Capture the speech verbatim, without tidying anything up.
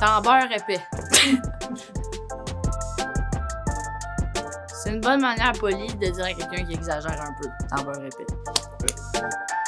T'en beurre épais. C'est une bonne manière polie de dire à quelqu'un qui exagère un peu. T'en beurre épais.